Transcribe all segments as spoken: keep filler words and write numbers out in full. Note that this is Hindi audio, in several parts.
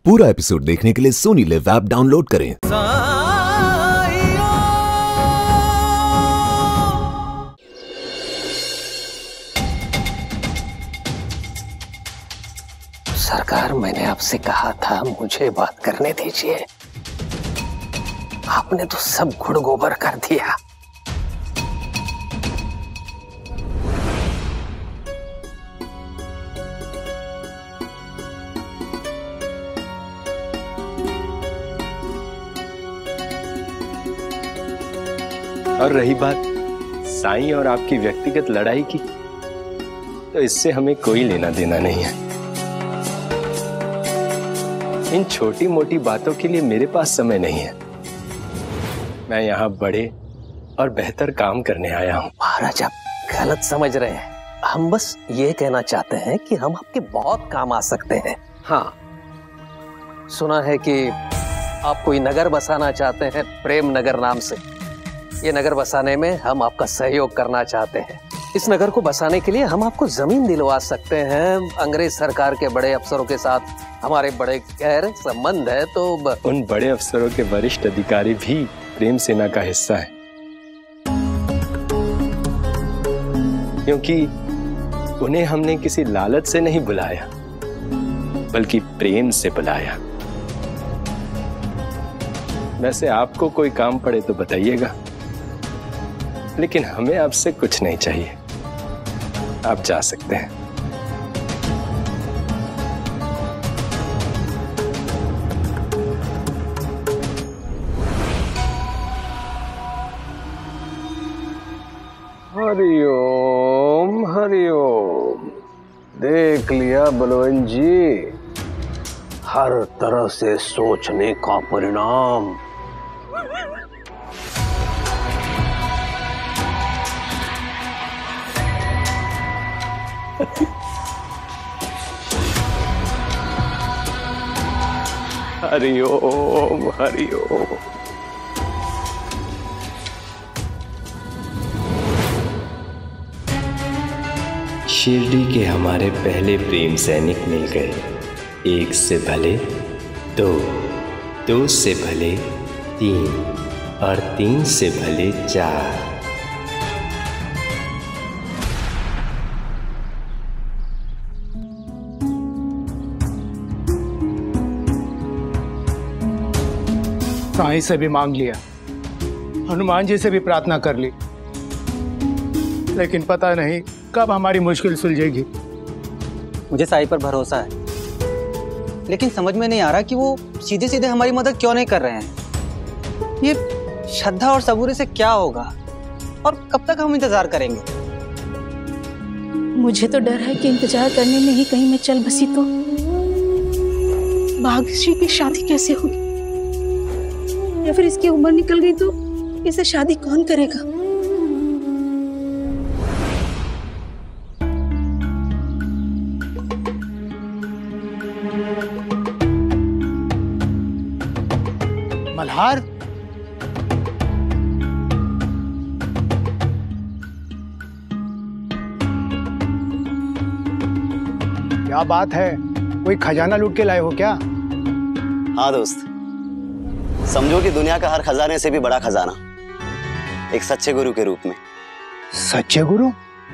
पूरा एपिसोड देखने के लिए सोनी लिव ऐप डाउनलोड करें। सरकार, मैंने आपसे कहा था मुझे बात करने दीजिए। आपने तो सब गुड़ गोबर कर दिया। और रही बात साईं और आपकी व्यक्तिगत लड़ाई की, तो इससे हमें कोई लेना देना नहीं है। इन छोटी मोटी बातों के लिए मेरे पास समय नहीं है। मैं यहाँ बड़े और बेहतर काम करने आया हूँ। महाराज, आप गलत समझ रहे हैं। हम बस ये कहना चाहते हैं कि हम आपके बहुत काम आ सकते हैं। हाँ, सुना है कि आप कोई नगर बसाना चाहते हैं, प्रेम नगर नाम से। ये नगर बसाने में हम आपका सहयोग करना चाहते हैं। इस नगर को बसाने के लिए हम आपको जमीन दिलवा सकते हैं। अंग्रेज सरकार के बड़े अफसरों के साथ हमारे बड़े गहरे संबंध है, तो ब... उन बड़े अफसरों के वरिष्ठ अधिकारी भी प्रेम सेना का हिस्सा है, क्योंकि उन्हें हमने किसी लालच से नहीं बुलाया, बल्कि प्रेम से बुलाया। वैसे आपको कोई काम पड़े तो बताइएगा, लेकिन हमें आपसे कुछ नहीं चाहिए। आप जा सकते हैं। हरिओम हरिओम। देख लिया बलवंत जी, हर तरह से सोचने का परिणाम। हरिओम हरिओम। शिरडी के हमारे पहले प्रेम सैनिक मिल गए। एक से भले दो, दो से भले तीन, और तीन से भले चार। साईं से भी मांग लिया, हनुमान जी से भी प्रार्थना कर ली, लेकिन पता नहीं कब हमारी मुश्किल सुलझेगी। मुझे साईं पर भरोसा है, लेकिन समझ में नहीं आ रहा कि वो सीधे सीधे हमारी मदद क्यों नहीं कर रहे हैं। ये श्रद्धा और सबूरी से क्या होगा, और कब तक हम इंतजार करेंगे? मुझे तो डर है कि इंतजार करने में ही कहीं मैं चल बसी तो भाग्यश्री की शादी कैसे होगी, या फिर इसकी उम्र निकल गई तो इसे शादी कौन करेगा। मल्हार, क्या बात है? कोई खजाना लूट के लाए हो क्या? हाँ दोस्त, समझो कि दुनिया का हर खजाने से भी बड़ा खजाना एक सच्चे गुरु के रूप में। सच्चे गुरु?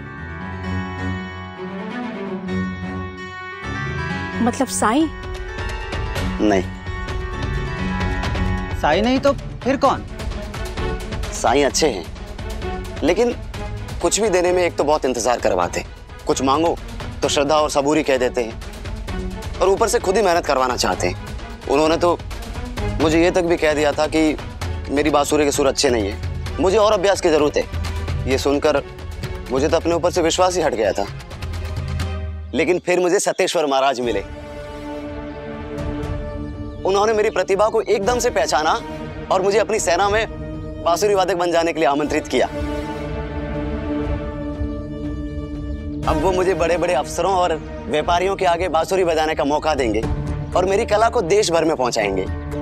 मतलब साईं? नहीं। साईं नहीं तो फिर कौन? साईं अच्छे हैं, लेकिन कुछ भी देने में एक तो बहुत इंतजार करवाते, कुछ मांगो तो श्रद्धा और सबूरी कह देते हैं, और ऊपर से खुद ही मेहनत करवाना चाहते हैं। उन्होंने तो मुझे ये तक भी कह दिया था कि मेरी बांसुरी के सुर अच्छे नहीं है, मुझे और अभ्यास की जरूरत है। ये सुनकर मुझे तो अपने ऊपर से विश्वास ही हट गया था। लेकिन फिर मुझे सतेश्वर महाराज मिले। उन्होंने मेरी प्रतिभा को एकदम से पहचाना और मुझे अपनी सेना में बांसुरी वादक बन जाने के लिए आमंत्रित किया। अब वो मुझे बड़े बड़े अफसरों और व्यापारियों के आगे बांसुरी बजाने का मौका देंगे और मेरी कला को देश भर में पहुंचाएंगे।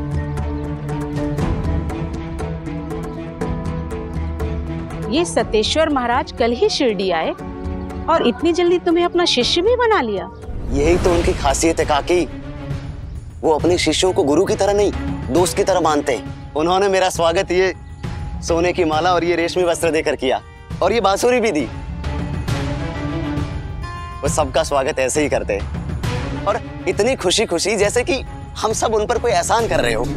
ये सतेश्वर महाराज कल ही शिरडी आए और इतनी जल्दी तुम्हें अपना शिष्य भी बना लिया। यही तो उनकी खासियत है काकी। वो अपने शिष्यों को गुरु की तरह नहीं, दोस्त की तरह मानते हैं। उन्होंने मेरा स्वागत ये सोने की माला और ये रेशमी वस्त्र देकर किया, और ये बांसुरी भी दी। वो सबका स्वागत ऐसे ही करते हैं, और इतनी खुशी खुशी जैसे कि हम सब उन पर कोई एहसान कर रहे हो।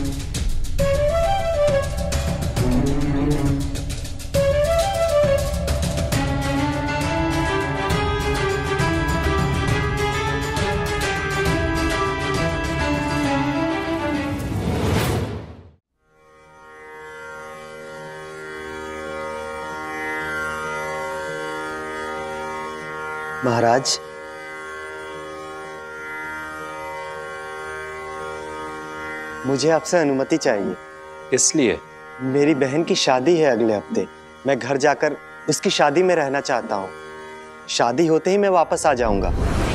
महाराज, मुझे आपसे अनुमति चाहिए। इसलिए मेरी बहन की शादी है अगले हफ्ते। मैं घर जाकर उसकी शादी में रहना चाहता हूँ। शादी होते ही मैं वापस आ जाऊंगा।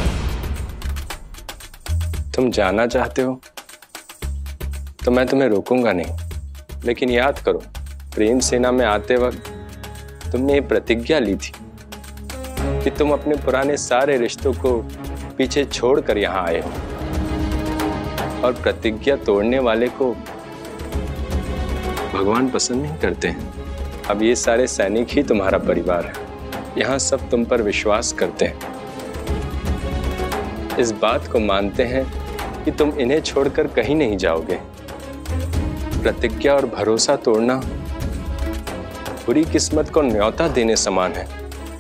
तुम जाना चाहते हो तो मैं तुम्हें रोकूंगा नहीं, लेकिन याद करो, प्रेम सेना में आते वक्त तुमने ये प्रतिज्ञा ली थी कि तुम अपने पुराने सारे रिश्तों को पीछे छोड़कर यहाँ आए हो, और प्रतिज्ञा तोड़ने वाले को भगवान पसंद नहीं करते हैं। अब ये सारे सैनिक ही तुम्हारा परिवार है। यहाँ सब तुम पर विश्वास करते हैं, इस बात को मानते हैं कि तुम इन्हें छोड़कर कहीं नहीं जाओगे। प्रतिज्ञा और भरोसा तोड़ना बुरी किस्मत को न्योता देने समान है।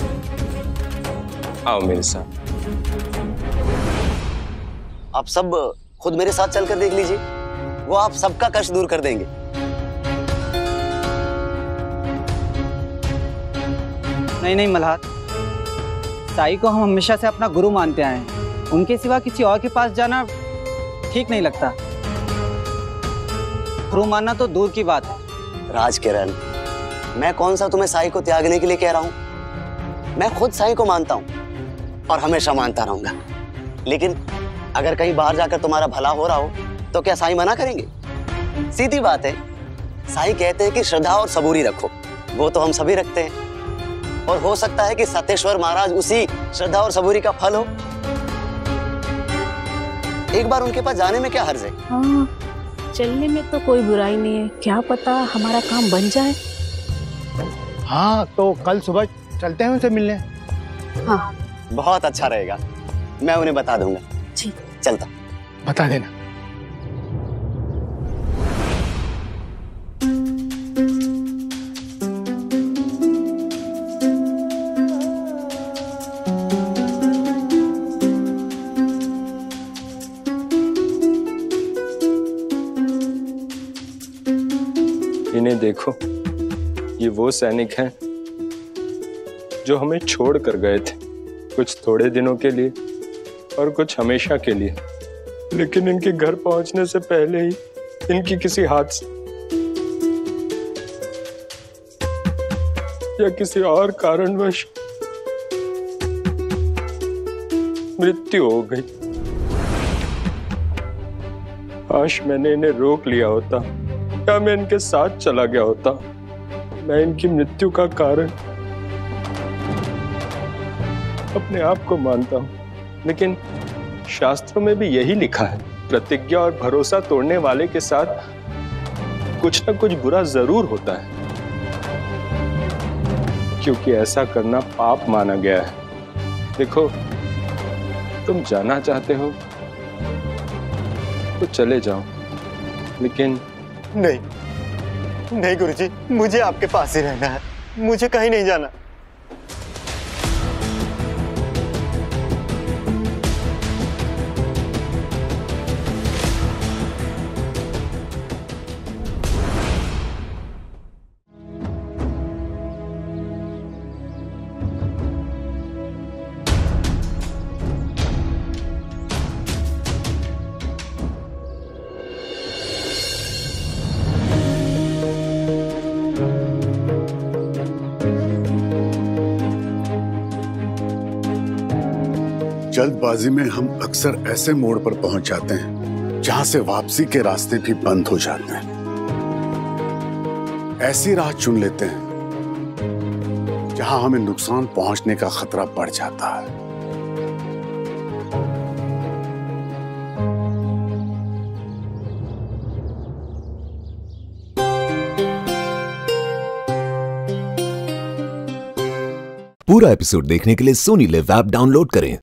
आओ मेरे साथ। आप सब खुद मेरे साथ चलकर देख लीजिए, वो आप सबका कष्ट दूर कर देंगे। नहीं नहीं मल्हार, साई को हम हमेशा से अपना गुरु मानते आए हैं। उनके सिवा किसी और के पास जाना ठीक नहीं लगता। गुरु मानना तो दूर की बात है। राजकिरण, मैं कौन सा तुम्हें साई को त्यागने के लिए कह रहा हूं? मैं खुद साई को मानता हूं और हमेशा मानता रहूंगा। लेकिन अगर कहीं बाहर जाकर तुम्हारा भला हो रहा हो तो क्या साई मना करेंगे? सीधी बात है, साई कहते हैं कि श्रद्धा और सबूरी रखो। वो तो हम सभी रखते हैं, और हो सकता है कि सतेश्वर महाराज उसी श्रद्धा और सबूरी का फल हो। एक बार उनके पास जाने में क्या हर्ज है? हाँ, चलने में तो कोई बुराई नहीं है। क्या पता हमारा काम बन जाए। हाँ, तो कल सुबह चलते हैं उनसे मिलने। हाँ, बहुत अच्छा रहेगा। मैं उन्हें बता दूंगा। जी, चलता। बता देना। इन्हें देखो, ये वो सैनिक हैं जो हमें छोड़ कर गए थे, कुछ थोड़े दिनों के लिए और कुछ हमेशा के लिए। लेकिन इनके घर पहुंचने से पहले ही इनकी किसी हादसे या किसी और कारणवश मृत्यु हो गई। काश मैंने इन्हें रोक लिया होता, क्या मैं इनके साथ चला गया होता। मैं इनकी मृत्यु का कारण अपने आप को मानता हूं, लेकिन शास्त्रों में भी यही लिखा है, प्रतिज्ञा और भरोसा तोड़ने वाले के साथ कुछ ना कुछ बुरा जरूर होता है, क्योंकि ऐसा करना पाप माना गया है। देखो, तुम जाना चाहते हो तो चले जाओ, लेकिन नहीं नहीं गुरुजी, मुझे आपके पास ही रहना है। मुझे कहीं नहीं जाना। जल्दबाजी में हम अक्सर ऐसे मोड़ पर पहुंच जाते हैं जहां से वापसी के रास्ते भी बंद हो जाते हैं। ऐसी राह चुन लेते हैं जहां हमें नुकसान पहुंचने का खतरा बढ़ जाता है। पूरा एपिसोड देखने के लिए सोनी लिव ऐप डाउनलोड करें।